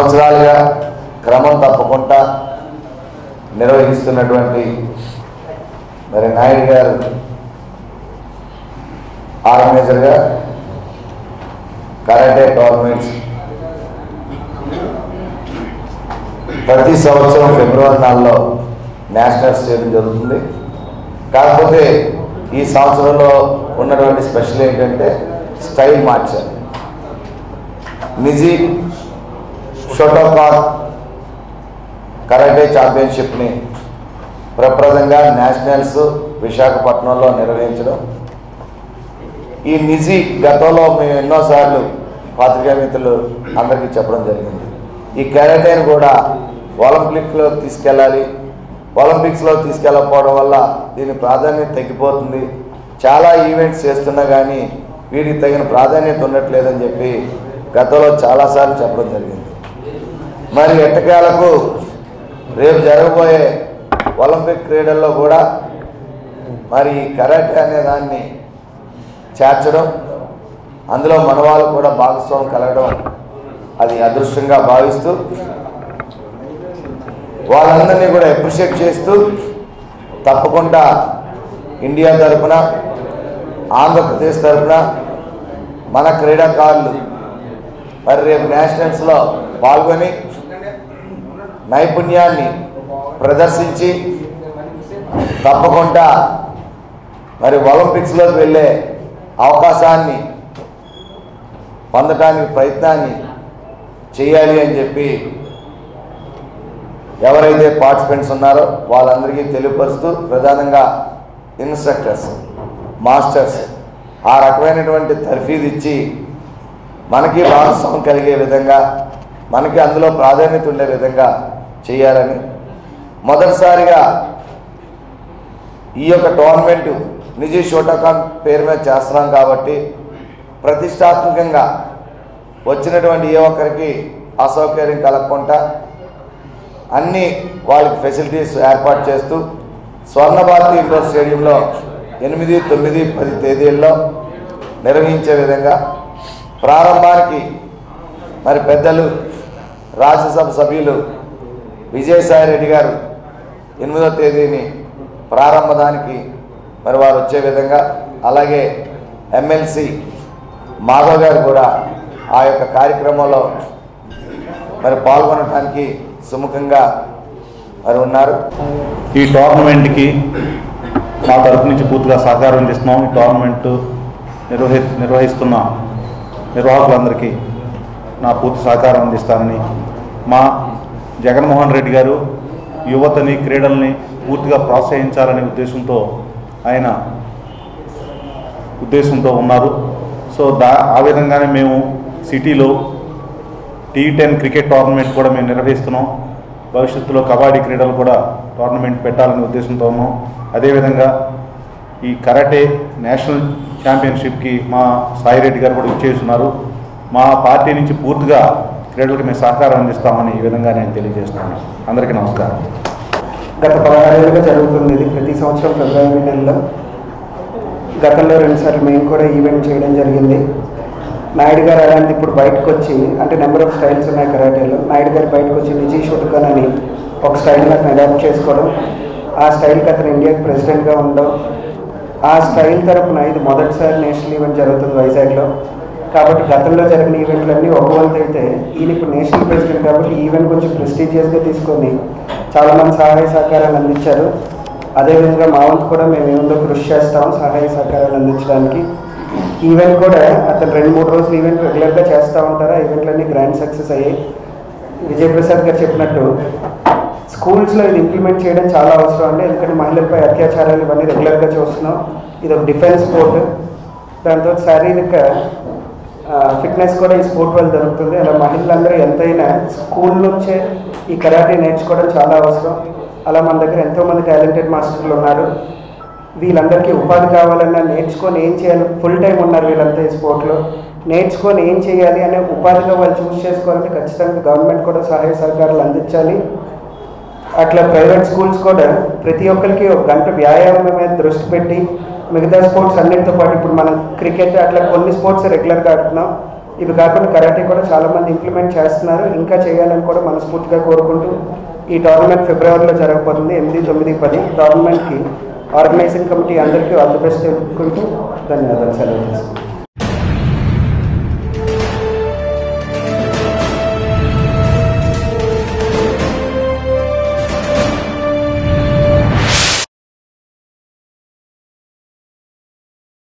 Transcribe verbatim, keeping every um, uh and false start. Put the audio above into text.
సంవత్సరాలుగా క్రమం తప్పకుండా నిర్వహిస్తున్నటువంటి మరి నాయుడు గారు ఆర్గనైజర్గా కరాటే టోర్నమెంట్స్ ప్రతి సంవత్సరం ఫిబ్రవరి నెలలో నేషనల్ స్టేట్ జరుగుతుంది. కాకపోతే ఈ సంవత్సరంలో ఉన్నటువంటి స్పెషల్ ఏంటంటే స్టైల్ మార్చారు. నిజీ షోటోకాన్ కరాటే ఛాంపియన్షిప్ని ప్రప్రదంగా నేషనల్స్ విశాఖపట్నంలో నిర్వహించడం. ఈ నిజీ గతంలో మేము ఎన్నోసార్లు పాత్రికా మిత్రులు అందరికీ చెప్పడం జరిగింది. ఈ కరాటేని కూడా ఒలింపిక్లో తీసుకెళ్ళాలి, ఒలింపిక్స్లో తీసుకెళ్ళకపోవడం వల్ల దీని ప్రాధాన్యత తగ్గిపోతుంది, చాలా ఈవెంట్స్ చేస్తున్నా కానీ వీటికి తగిన ప్రాధాన్యత ఉండట్లేదని చెప్పి గతంలో చాలాసార్లు చెప్పడం జరిగింది. మరి ఎట్టకేలకు రేపు జరగబోయే ఒలింపిక్ క్రీడల్లో కూడా మరి కరాటే అనే దాన్ని చేర్చడం, అందులో మన వాళ్ళు కూడా భాగస్వామ్యం కలగడం అది అదృష్టంగా భావిస్తూ వాళ్ళందరినీ కూడా అప్రిషియేట్ చేస్తూ తప్పకుండా ఇండియా తరఫున ఆంధ్రప్రదేశ్ తరఫున మన క్రీడాకారులు మరి రేపు నేషనల్స్లో పాల్గొని నైపుణ్యాన్ని ప్రదర్శించి తప్పకుండా మరి ఒలింపిక్స్లోకి వెళ్ళే అవకాశాన్ని పొందడానికి ప్రయత్నాన్ని చేయాలి అని చెప్పి ఎవరైతే పార్టిసిపెంట్స్ ఉన్నారో వాళ్ళందరికీ తెలియపరుస్తూ ప్రధానంగా ఇన్స్ట్రక్టర్స్, మాస్టర్స్ ఆ రకమైనటువంటి తర్ఫీదు ఇచ్చి మనకి భాగస్వామ్యం కలిగే విధంగా, మనకి అందులో ప్రాధాన్యత ఉండే విధంగా చేయాలని మొదటిసారిగా ఈ యొక్క టోర్నమెంట్ నిజీ షోటోకాన్ పేరు మీద చేస్తున్నాం కాబట్టి ప్రతిష్టాత్మకంగా వచ్చినటువంటి ఏ ఒక్కరికి అసౌకర్యం కలగకుండా అన్ని వాళ్ళకి ఫెసిలిటీస్ ఏర్పాటు చేస్తూ స్వర్ణ భారతి ఇండోర్ స్టేడియంలో ఎనిమిది తొమ్మిది పది తేదీల్లో నిర్వహించే విధంగా ప్రారంభానికి మరి పెద్దలు రాజ్యసభ సభ్యులు విజయసాయి రెడ్డి గారు ఎనిమిదో తేదీని ప్రారంభదానికి మరి వారు వచ్చే విధంగా, అలాగే ఎమ్మెల్సీ మాధవ్ గారు కూడా ఆ యొక్క కార్యక్రమంలో మరి పాల్గొనడానికి సుముఖంగా మరి ఉన్నారు. ఈ టోర్నమెంట్కి మా తరఫు నుంచి పూర్తిగా సహకారం అందిస్తున్నాం. ఈ టోర్నమెంట్ నిర్వహి నిర్వహిస్తున్న నిర్వాహకులందరికీ నా పూర్తి సహకారం అందిస్తానని, మా జగన్మోహన్ రెడ్డి గారు యువతని క్రీడల్ని పూర్తిగా ప్రోత్సహించాలనే ఉద్దేశంతో ఆయన ఉద్దేశంతో ఉన్నారు. సో దా ఆ విధంగానే మేము సిటీలో టీ టెన్ క్రికెట్ టోర్నమెంట్ కూడా మేము నిర్వహిస్తున్నాం. భవిష్యత్తులో కబడ్డీ క్రీడలు కూడా టోర్నమెంట్ పెట్టాలనే ఉద్దేశంతో ఉన్నాం. అదేవిధంగా ఈ కరాటే నేషనల్ ఛాంపియన్షిప్కి మా సాయిరెడ్డి గారు కూడా ఇచ్చేస్తున్నారు. మా పార్టీ నుంచి పూర్తిగా క్రీడలకు మేము సహకారం అందిస్తామని ఈ విధంగా నేను తెలియజేస్తున్నాను. అందరికీ నమస్కారం. గత పదహారేళ్ళుగా జరుగుతుంది ఇది ప్రతి సంవత్సరం ఫిబ్రవరి నెలలో. గతంలో రెండుసార్లు మేము కూడా ఈవెంట్ చేయడం జరిగింది. నాయుడు గారు అలాంటి ఇప్పుడు బయటకు వచ్చి, అంటే నెంబర్ ఆఫ్ స్టైల్స్ ఉన్నాయి కరాటేలో, నాయుడు గారు బయటకు వచ్చి నిజీ షోటోకాన్ అని ఒక స్టైల్ని అతను అడాప్ట్ చేసుకోవడం, ఆ స్టైల్కి అతను ఇండియాకి ప్రెసిడెంట్గా ఉండడం, ఆ స్టైల్ తరపున ఇది మొదటిసారి నేషనల్ ఈవెంట్ జరుగుతుంది వైజాగ్లో. కాబట్టి గతంలో జరిగిన ఈవెంట్లన్నీ ఒక వంతు అయితే ఈయన ఇప్పుడు నేషనల్ ప్రెసిడెంట్ కాబట్టి ఈవెంట్ కొంచెం ప్రెస్టీజియస్గా తీసుకొని చాలామంది సహాయ సహకారాలు అందించారు. అదేవిధంగా మా వంతు కూడా మేము ఏముందో కృషి చేస్తాం సహాయ సహకారాలు అందించడానికి. ఈవెంట్ కూడా అతను రెండు మూడు రోజులు ఈవెంట్ రెగ్యులర్గా చేస్తూ ఉంటారు. ఆ ఈవెంట్లన్నీ గ్రాండ్ సక్సెస్ అయ్యాయి. విజయప్రసాద్ గారు చెప్పినట్టు స్కూల్స్లో ఇది ఇంప్లిమెంట్ చేయడం చాలా అవసరం అండి. ఎందుకంటే మహిళలపై అత్యాచారాలు ఇవన్నీ రెగ్యులర్గా చూస్తున్నాం. ఇది ఒక డిఫెన్స్ స్పోర్ట్, దాంతో శారీరక ఫిట్నెస్ కూడా ఈ స్పోర్ట్ వల్ల దొరుకుతుంది. అలా మహిళలందరూ ఎంతైనా స్కూల్ నుంచే ఈ కరాటే నేర్చుకోవడం చాలా అవసరం. అలా మన దగ్గర ఎంతోమంది టాలెంటెడ్ మాస్టర్లు ఉన్నారు. వీళ్ళందరికీ ఉపాధి కావాలన్నా నేర్చుకొని ఏం చేయాలి, ఫుల్ టైం ఉన్నారు వీళ్ళంతా ఈ స్పోర్ట్లో. నేర్చుకొని ఏం చేయాలి అనే ఉపాధిగా వాళ్ళు చూస్ చేసుకోవాలంటే ఖచ్చితంగా గవర్నమెంట్ కూడా సహాయ సహకారాలు అందించాలి. అట్లా ప్రైవేట్ స్కూల్స్ కూడా ప్రతి ఒక్కరికి ఒక గంట వ్యాయామం మీద దృష్టి పెట్టి మిగతా స్పోర్ట్స్ అన్నిటితో పాటు ఇప్పుడు మనం క్రికెట్ అట్లా కొన్ని స్పోర్ట్స్ రెగ్యులర్గా ఆడుతున్నాం. ఇవి కాకుండా కరాటే కూడా చాలామంది ఇంప్లిమెంట్ చేస్తున్నారు, ఇంకా చేయాలని కూడా మనస్ఫూర్తిగా కోరుకుంటూ ఈ టోర్నమెంట్ ఫిబ్రవరిలో జరగబోతుంది. ఎనిమిది తొమ్మిది పది టోర్నమెంట్కి ఆర్గనైజింగ్ కమిటీ అందరికీ ఆల్ ది బెస్ట్ తెలుపుకుంటూ ధన్యవాదాలు సెలవు తీసుకుంటాం.